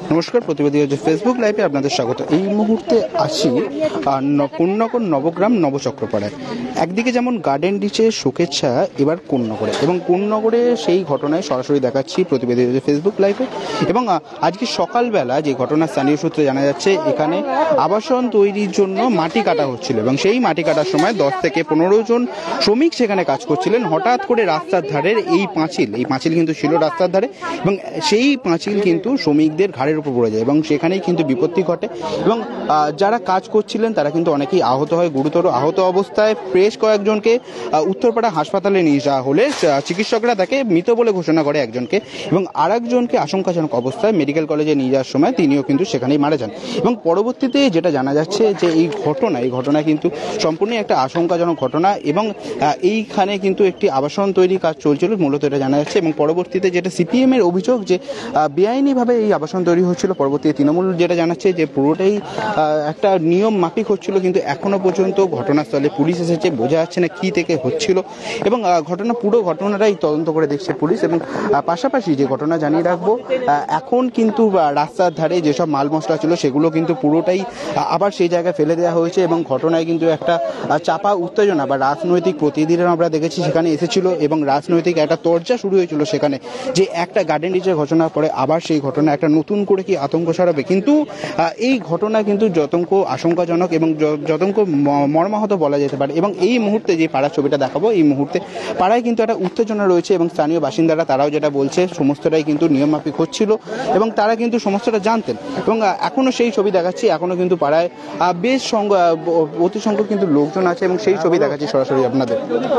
নমস্কার, প্রতিবাদী ফেসবুক লাইভে আপনাদের স্বাগত। এই মুহূর্তে আছি কোন্নগর নবগ্রাম নবচক্রপাড়ায়। একদিকে যেমন গার্ডেন রিচে শোকের ছায়া, এবার কোন্নগরে, এবং কোন্নগরে সেই ঘটনায় সরাসরি দেখাচ্ছি প্রতিবাদী ফেসবুক লাইভে। এবং আজকে সকালবেলা যে ঘটনা স্থানীয় সূত্রে জানা যাচ্ছে, এখানে আবাসন তৈরির জন্য মাটি কাটা হচ্ছিল এবং সেই মাটি কাটার সময় 10 থেকে 15 জন শ্রমিক সেখানে কাজ করছিলেন। হঠাৎ করে রাস্তার ধারের এই পাঁচিল কিন্তু ছিল রাস্তার ধারে, এবং সেই পাঁচিল কিন্তু শ্রমিকদের ঘাড়ের উপর পড়ে যায় এবং সেখানেই কিন্তু বিপত্তি ঘটে। এবং যারা কাজ করছিলেন তারা কিন্তু অনেকেই আহত হয়। গুরুতর আহত অবস্থায় বেশ কয়েকজনকে উত্তরপাড়া হাসপাতালে নিয়ে যাওয়া হলে চিকিৎসকরা তাকে মৃত বলে ঘোষণা করে একজনকে, এবং আরেকজনকে আশঙ্কাজনক অবস্থায় মেডিকেল কলেজে নিয়ে যাওয়ার সময় তিনিও কিন্তু সেখানেই মারা যান। এবং পরবর্তীতে যেটা জানা যাচ্ছে যে এই ঘটনা কিন্তু সম্পূর্ণ একটা আশঙ্কাজনক ঘটনা, এবং এইখানে কিন্তু একটি আবাসন তৈরি কাজ চলছিল মূলত, এটা জানা যাচ্ছে। এবং পরবর্তীতে যেটা সিপিএম এর অভিযোগ যে বেআইনিভাবে এই আবাসন তৈরি হচ্ছিল, পরবর্তীতে তৃণমূল যেটা জানাচ্ছে যে পুরোটাই একটা নিয়ম মাফিক হচ্ছিল, কিন্তু এখনো পর্যন্ত ঘটনাস্থলে পুলিশ এসেছে, বোঝা যাচ্ছে না কি থেকে হচ্ছিল। এবং পুরো ঘটনাটাই তদন্ত করে দেখছে পুলিশ। এবং পাশাপাশি যে ঘটনা জানিয়ে রাখবো, এখন কিন্তু রাস্তার ধারে যেসব মাল মশলা ছিল সেগুলো কিন্তু পুরোটাই আবার সেই জায়গায় ফেলে দেওয়া হয়েছে। এবং ঘটনায় কিন্তু একটা চাপা উত্তেজনা বা রাজনৈতিক প্রতিনিধিরা আমরা দেখেছি সেখানে এসেছিল, এবং রাজনৈতিক একটা চর্চা শুরু হয়েছিল সেখানে, যে একটা গার্ডেন রিচের ঘটনার পরে আবার সেই ঘটনা একটা নতুন করে কি আতঙ্ক ছড়াবে। কিন্তু এই ঘটনা কিন্তু যতঙ্ক আশঙ্কাজনক এবং যতঙ্ক মর্মাহত বলা যেতে পারে। এবং এই মুহূর্তে যে পাড়ার ছবিটা দেখাবো, এই মুহূর্তে পাড়ায় কিন্তু একটা উত্তেজনা রয়েছে, এবং স্থানীয় বাসিন্দারা তারাও যেটা বলছে সমস্তটাই কিন্তু নিয়মমাফিক হচ্ছিল এবং তারা কিন্তু সমস্তটা জানতেন। এবং এখনো সেই ছবি দেখাচ্ছি, এখনো কিন্তু পাড়ায় বেশ অতি সংখ্যক কিন্তু লোকজন আছে, এবং সেই ছবি দেখাচ্ছি সরাসরি আপনাদের।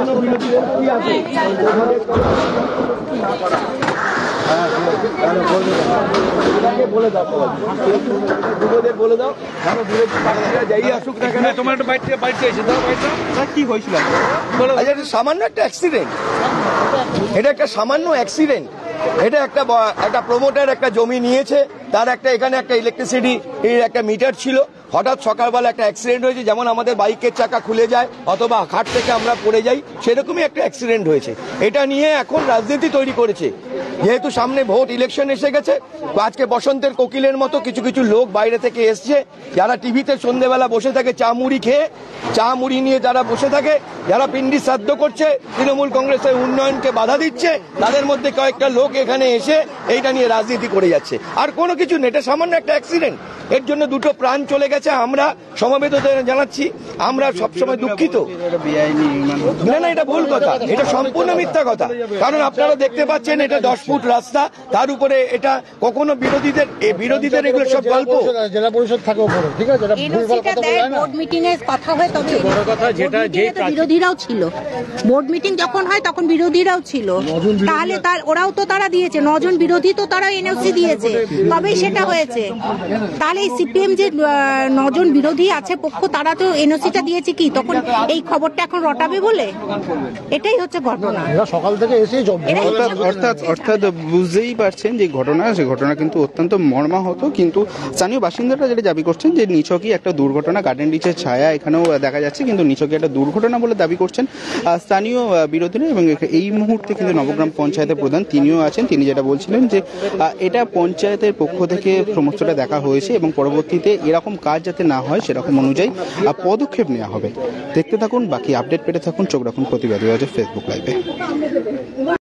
সামান্য একটা অ্যাক্সিডেন্ট, এটা একটা সামান্য অ্যাক্সিডেন্ট। এটা একটা প্রমোটার একটা জমি নিয়েছে, তার এখানে একটা ইলেকট্রিসিটি একটা মিটার ছিল। হঠাৎ সকালবেলা একটা অ্যাক্সিডেন্ট হয়েছে, যেমন আমাদের বাইকের চাকা খুলে যায় অথবা খাট থেকে আমরা পড়ে যাই, সেরকমই একটা অ্যাক্সিডেন্ট হয়েছে। এটা নিয়ে এখন রাজনীতি তৈরি করেছে, যেহেতু সামনে ভোট ইলেকশন এসে গেছে। আজকে বসন্তের কোকিলের মতো কিছু কিছু লোক বাইরে থেকে এসছে, যারা টিভিতে সন্ধ্যেবেলা বসে থাকে চা মুড়ি নিয়ে যারা বসে থাকে, যারা পিন্ডি শ্রাদ্ধ করছে, তৃণমূল কংগ্রেসের উন্নয়নকে বাধা দিচ্ছে, তাদের মধ্যে কয়েকটা লোক এখানে এসে এইটা নিয়ে রাজনীতি করে যাচ্ছে। আর কোনো কিছু নেই, এটা সামান্য একটা অ্যাক্সিডেন্ট। এর জন্য 2টো প্রাণ চলে গেছে। আমরা সমবেদনা জানাচ্ছি, আমরা সবসময় দুঃখিত। না, এটা ভুল কথা, এটা সম্পূর্ণ মিথ্যা কথা। কারণ আপনারা দেখতে পাচ্ছেন এটা 10 ফুট রাস্তা, তার উপরে এটা কখনো বিরোধীদের এগুলো সব গল্প। জেলা পরিষদ থাকে উপরে, ঠিক আছে, বোর্ড মিটিং এর কথা হয়, তবে বড় কথা যেটা যে বিরোধীরাও ছিল, বোর্ড মিটিং যখন হয় তখন বিরোধীরাও ছিল, তাহলে তারা দিয়েছে 9 জন বিরোধী, তো তারা এনওসি দিয়েছে, তবেই সেটা হয়েছে। তাহলে এই সিপিএম যে 9 জন বিরোধী আছে পক্ষ, তারা তো এনওসিটা দিয়েছে কি তখন এই খবরটা এখন রটাবে বলে? এটাই হচ্ছে ঘটনা। সকাল থেকে এসে অর্থাৎ বুঝতেই পারছেন যে সে ঘটনা কিন্তু অত্যন্ত মর্মাহত। কিন্তু স্থানীয় বাসিন্দারা যেটা দাবি করছেন যে নিছকই একটা দুর্ঘটনা, গার্ডেন রিচের ছায়া এখানেও দেখা যাচ্ছে, কিন্তু নিছকই একটা দুর্ঘটনা বলে দাবি করছেন স্থানীয় বিরোধীরা। এবং এই মুহূর্তে কিন্তু নবগ্রাম পঞ্চায়েতের প্রধান তিনিও আছেন, তিনি যেটা বলছিলেন যে এটা পঞ্চায়েতের পক্ষ থেকে সমস্তটা দেখা হয়েছে এবং পরবর্তীতে এরকম কাজ যাতে না হয় সেরকম অনুযায়ী পদক্ষেপ নেওয়া হবে। দেখতে থাকুন, বাকি আপডেট পেতে থাকুন, চোখ রাখুন প্রতিবাদী ফেসবুক লাইভে।